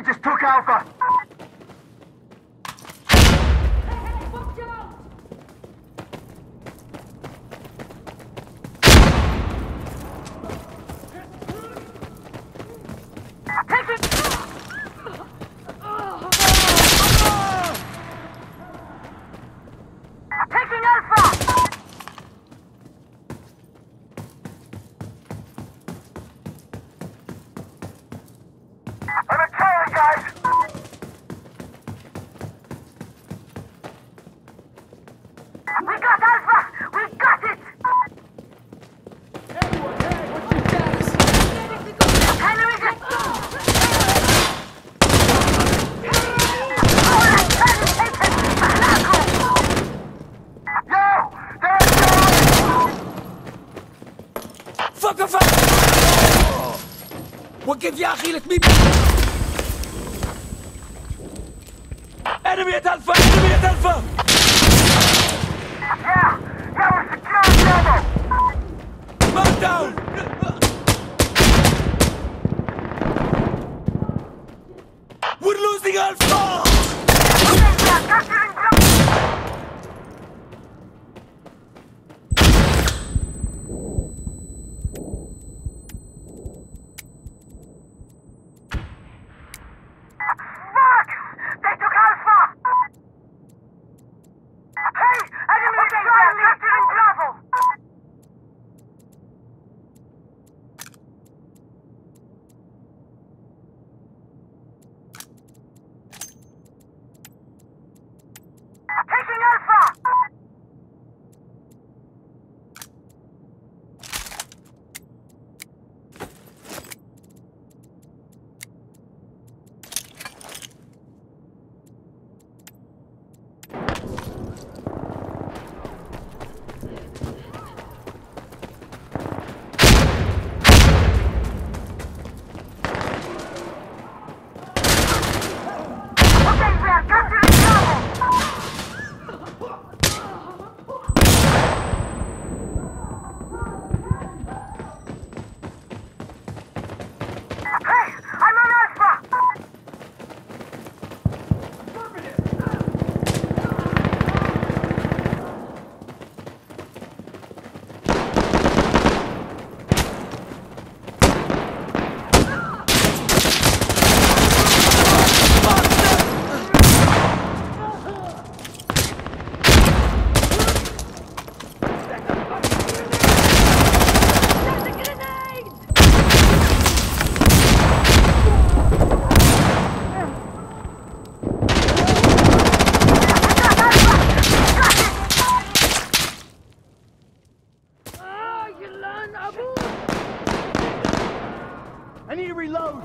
just took Alpha. وقف يا اخي لك مين enemy at Alpha enemy at Alpha Yeah we're securing Bravo. Man down we're losing Alpha I need to reload.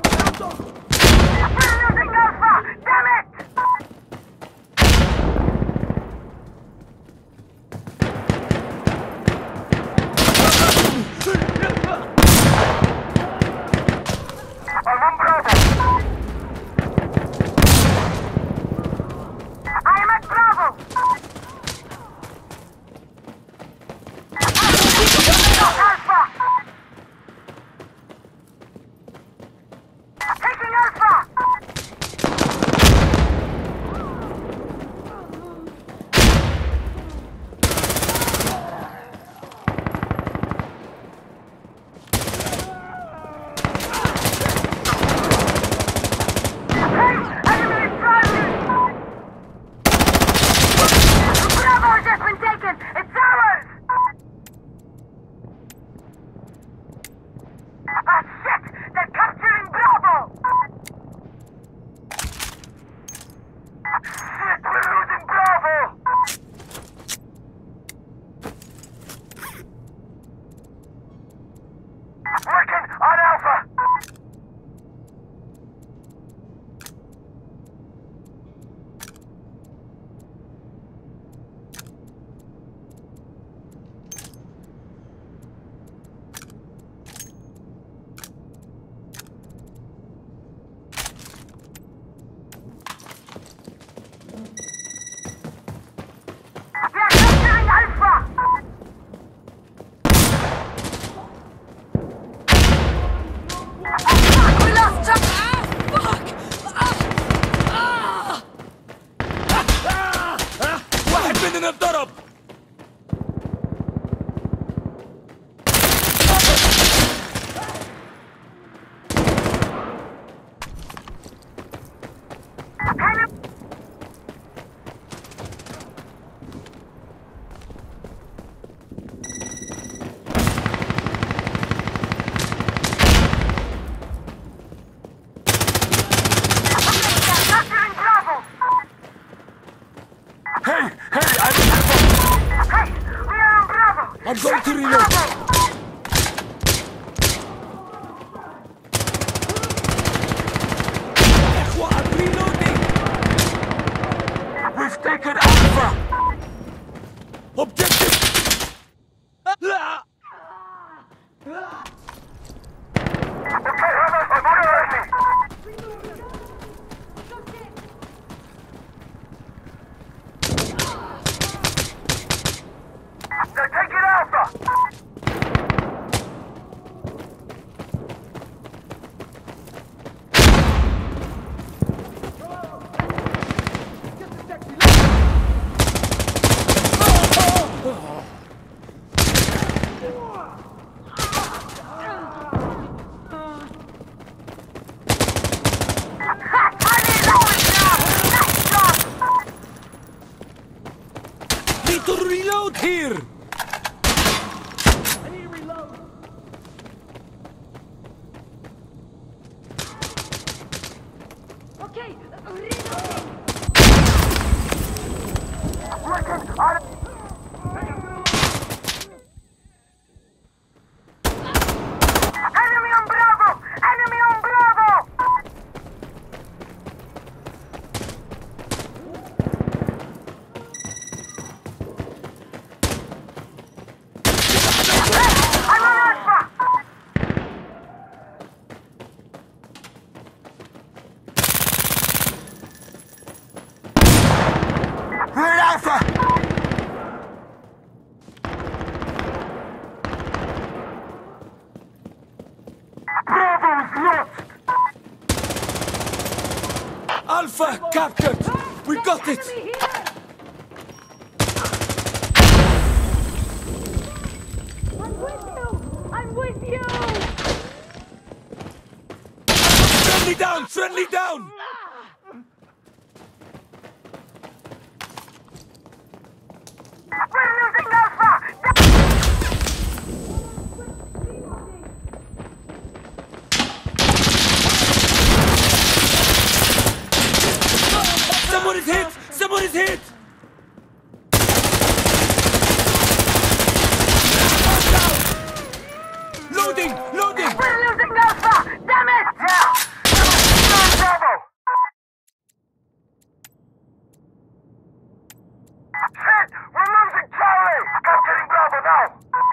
going to reload. I'm reloading. We've taken Alpha. Objective. They're taking Alpha! Need to reload here. I need to reload! Okay, reloading. Enemy on Bravo! Enemy on Bravo! I'm on Alpha! We're at Alpha! Bravo is lost! Alpha captured. We got it. Enemy here. I'm with you. I'm with you. Friendly down. Friendly down. We're losing Alpha! Someone is hit. Someone is hit. Loading. Loading. We're losing Alpha! Damn it! Yeah! Bravo! Shit! We're losing Charlie! Capturing Bravo now!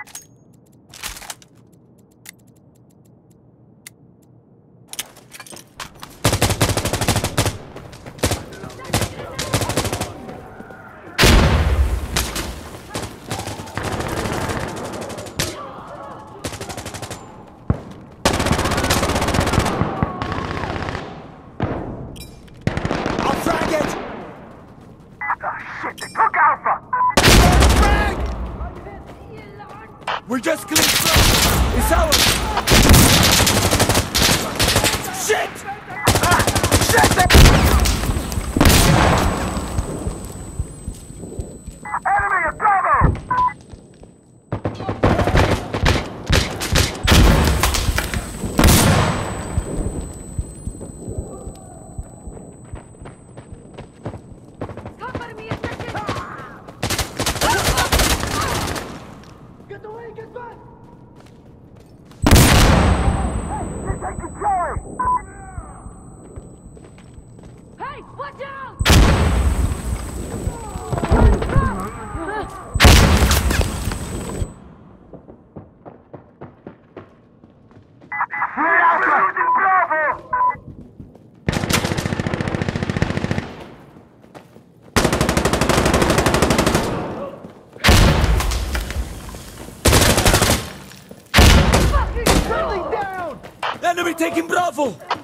I'll frag it. Oh shit! They took Alpha! Frag. We're just clean through. It's ours. Shit. Shit! Enemy at Bravo! Cover me a second. Get away! Get back! They're taking Charlie! Hey, watch out! We're losing Bravo! Fucking Charlie down! Enemy taking Bravo.